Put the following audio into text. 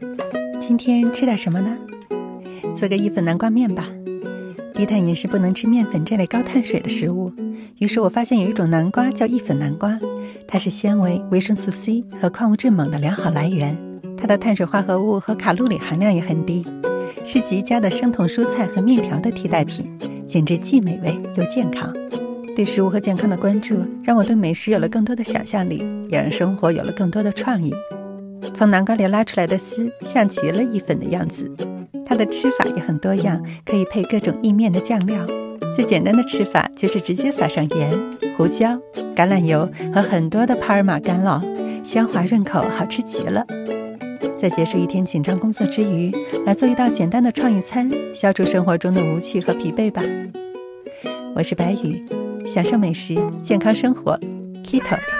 今天吃点什么呢？做个意粉南瓜面吧。低碳饮食不能吃面粉这类高碳水的食物，于是我发现有一种南瓜叫意粉南瓜，它是纤维、维生素 C 和矿物质锰的良好来源，它的碳水化合物和卡路里含量也很低，是极佳的生酮蔬菜和面条的替代品，简直既美味又健康。对食物和健康的关注，让我对美食有了更多的想象力，也让生活有了更多的创意。从南瓜里拉出来的丝像极了意粉的样子，它的吃法也很多样，可以配各种意面的酱料。最简单的吃法就是直接撒上盐、胡椒、橄榄油和很多的帕尔玛干酪，香滑润口，好吃极了。在结束一天紧张工作之余，来做一道简单的创意餐，消除生活中的无趣和疲惫吧。我是白宇，享受美食，健康生活 Keto。